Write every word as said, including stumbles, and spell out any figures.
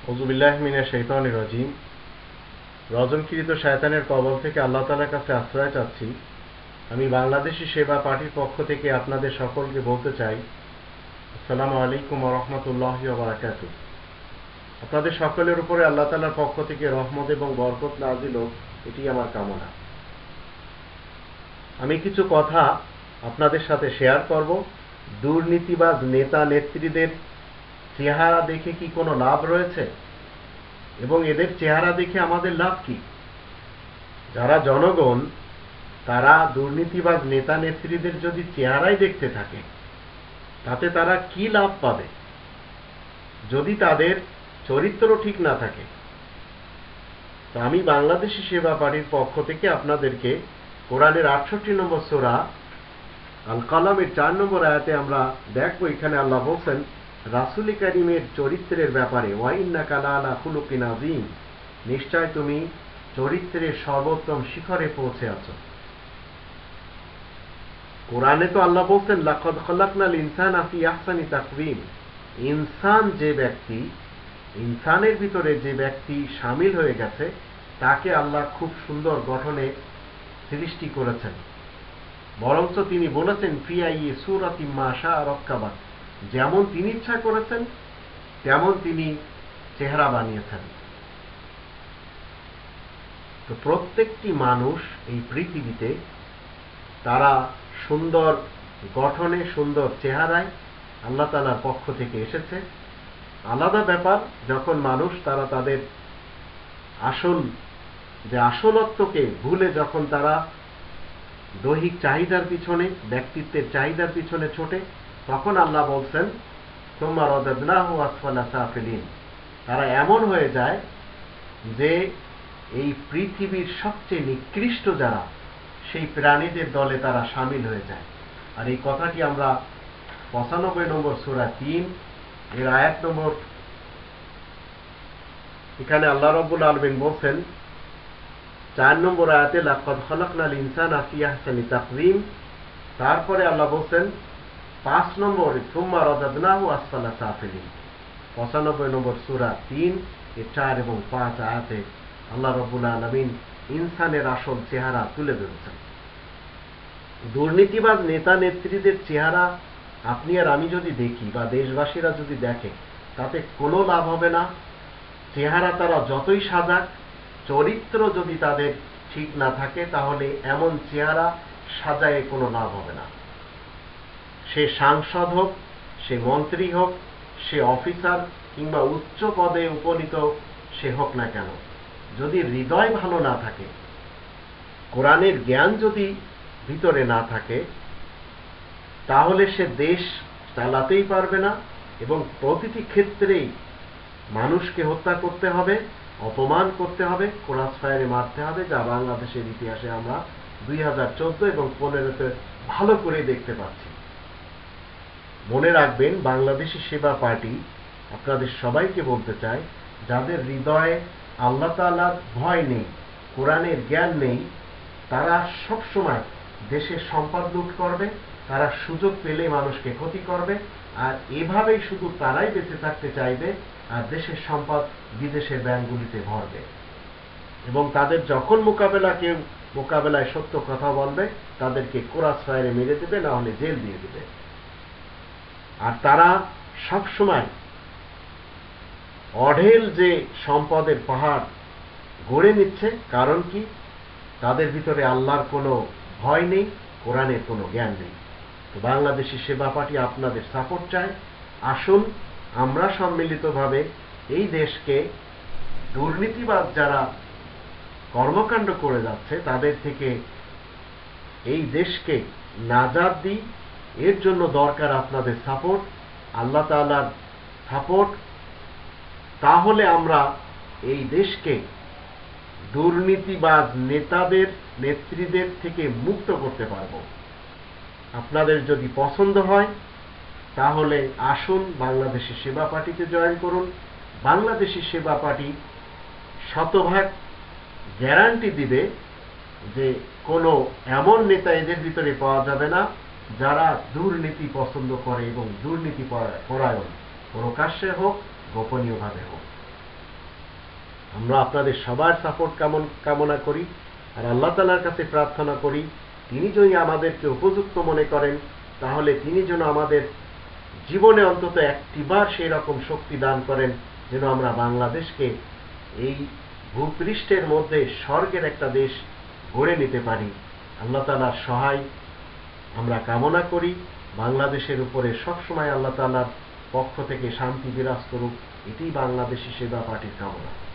আউযুবিল্লাহি মিনাশ শাইতানির রাজিম। রজমকৃত শয়তানের কবল থেকে আল্লাহ তাআলার কাছে আশ্রয় চাচ্ছি। আমি বাংলাদেশি সেবা পার্টির পক্ষ থেকে আপনাদের সকলকে বলতে চাই, আসসালামু আলাইকুম ওয়া রাহমাতুল্লাহি ওয়া বারাকাতুহু। আপনাদের সকলের উপরে আল্লাহ তাআলার পক্ষ থেকে রহমত এবং বরকত নাযিল হোক, এটি আমার কামনা। আমি কিছু কথা আপনাদের সাথে শেয়ার করব। দুর্নীতিবাজ নেতা নেত্রীদের চেহারা দেখে কি কোনো লাভ রয়েছে এবং এদের চেহারা দেখে আমাদের লাভ কি? যারা জনগণ তারা দুর্নীতিবাজ নেতা নেত্রীদের যদি চেহারাই দেখতে থাকে, তাতে তারা কি লাভ পাবে যদি তাদের চরিত্র ঠিক না থাকে? তো আমি বাংলাদেশি সেবা পার্টির পক্ষ থেকে আপনাদেরকে কোরআনের আটষট্টি নম্বর সূরা আল কালামের চার নম্বর আয়াতে আমরা দেখব, এখানে আল্লাহ বলছেন রাসূল কারীমের চরিত্রের ব্যাপারে, ওয়া ইন্নাকা লাআলা খুলুকিন আযীম, নিশ্চয় তুমি চরিত্রের সর্বোত্তম শিখরে পৌঁছে আছো। কোরআনে তো আল্লাহ বলছেন লাকাদ খালাকনাল ইনসানা ফি আহসানি তাকওয়িম, ইনসান যে ব্যক্তি, ইনসানের ভিতরে যে ব্যক্তি শামিল হয়ে গেছে তাকে আল্লাহ খুব সুন্দর গঠনে সৃষ্টি করেছেন। বরঞ্চ তিনি বলেছেন ফি আইয়ি সূরাতিন মা শাআ রাক্কাবা, যেমন তিনি ইচ্ছা করেছেন তেমন তিনি চেহারা বানিয়েছেন। তো প্রত্যেকটি মানুষ এই পৃথিবীতে তারা সুন্দর গঠনে, সুন্দর চেহারায় আল্লাহ তাআলার পক্ষ থেকে এসেছে। আলাদা ব্যাপার যখন মানুষ তারা তাদের আসল যে আসলত্বকে ভুলে যখন তারা দৈহিক চাহিদার পিছনে, ব্যক্তিত্বের চাহিদার পিছনে ছোটে, তখন আল্লাহ বলছেন সুম্মা রাদাদনাহু আসফালা সাফিলিন, তারা এমন হয়ে যায় যে এই পৃথিবীর সবচেয়ে নিকৃষ্ট যারা, সেই প্রাণীদের দলে তারা শামিল হয়ে যায়। আর এই কথাটি আমরা পঁচানব্বই নম্বর সূরা তিন এর আয়াত নম্বর, এখানে আল্লাহ রাব্বুল আলামিন বলছেন চার নম্বর আয়াতে লাকাদ খালাকনাল ইনসানা ফি আহসানি তাকওয়িম, তারপরে আল্লাহ বলছেন পাঁচ নম্বর সুম্মা রাদাদনাহু আসফালা সাফিলিন। পঁচানব্বই নম্বর সূরা তিন এর চার এবং পাঁচ আয়াতে আল্লাহ রাব্বুল আলামিন ইনসানের আসল চেহারা তুলে ধরেছেন। দুর্নীতিবাজ নেতা নেত্রীদের চেহারা আপনি আর আমি যদি দেখি বা দেশবাসীরা যদি দেখে, তাতে কোনো লাভ হবে না। চেহারা তারা যতই সাজাক, চরিত্র যদি তাদের ঠিক না থাকে, তাহলে এমন চেহারা সাজায় কোনো লাভ হবে না। সে সাংসদ হোক, সে মন্ত্রী হোক, সে অফিসার কিংবা উচ্চ পদে উপনীত সে হোক না কেন, যদি হৃদয় ভালো না থাকে, কোরআনের জ্ঞান যদি ভিতরে না থাকে, তাহলে সে দেশ চালাতেই পারবে না এবং প্রতিটি ক্ষেত্রেই মানুষকে হত্যা করতে হবে, অপমান করতে হবে, ক্রস ফায়ারে মারতে হবে, যা বাংলাদেশের ইতিহাসে আমরা দুই হাজার চোদ্দ এবং পনেরোতে ভালো করে দেখতে পাচ্ছি। মনে রাখবেন, বাংলাদেশি সেবা পার্টি আপনাদের সবাইকে বলতে চায়, যাদের হৃদয়ে আল্লাহ তাআলার ভয় নেই, কোরআনের জ্ঞান নেই, তারা সবসময় দেশের সম্পদ লুট করবে, তারা সুযোগ পেলে মানুষকে ক্ষতি করবে, আর এভাবেই শুধু তারাই বেঁচে থাকতে চাইবে আর দেশের সম্পদ বিদেশের ব্যাংকগুলিতে ভরবে। এবং তাদের যখন মোকাবেলা কেউ মোকাবেলায় সত্য কথা বলবে, তাদেরকে ক্রস ফায়ারে মেরে দেবে, না হলে জেল দিয়ে দেবে। আর তারা সবসময় অঢেল যে সম্পদের পাহাড় গড়ে নিচ্ছে, কারণ কি? তাদের ভিতরে আল্লাহর কোনো ভয় নেই, কোরআনের কোনো জ্ঞান নেই। তো বাংলাদেশি সেবা পার্টি আপনাদের সাপোর্ট চায়। আসুন আমরা সম্মিলিতভাবে এই দেশকে দুর্নীতিবাজ যারা কর্মকাণ্ড করে যাচ্ছে তাদের থেকে এই দেশকে নাজাত দিই। এর জন্য দরকার আপনাদের সাপোর্ট, আল্লাহ তাআলার সাপোর্ট। তাহলে আমরা এই দেশকে দুর্নীতিবাজ নেতাদের নেত্রীদের থেকে মুক্ত করতে পারব। আপনাদের যদি পছন্দ হয় তাহলে আসুন বাংলাদেশি সেবা পার্টিতে জয়েন করুন। বাংলাদেশি সেবা পার্টি শতভাগ গ্যারান্টি দিবে যে কোনো এমন নেতা এদের ভিতরে পাওয়া যাবে না যারা দুর্নীতি পছন্দ করে এবং দুর্নীতি পরায়ণ, প্রকাশ্যে হোক গোপনীয়ভাবে হোক। আমরা আপনাদের সবার সাপোর্ট কামনা করি, আর আল্লাহ তাআলার কাছে প্রার্থনা করি তিনি যদি আমাদেরকে উপযুক্ত মনে করেন তাহলে তিনি যেন আমাদের জীবনে অন্তত একটিবার সেই রকম শক্তি দান করেন যেন আমরা বাংলাদেশকে এই ভূপৃষ্ঠের মধ্যে স্বর্গের একটা দেশ গড়ে নিতে পারি। আল্লাহ তাআলার সহায় আমরা কামনা করি। বাংলাদেশের উপরে সবসময় আল্লাহ তাআলার পক্ষ থেকে শান্তি বিরাজ করুক, এটি বাংলাদেশি সেবা পার্টির কামনা।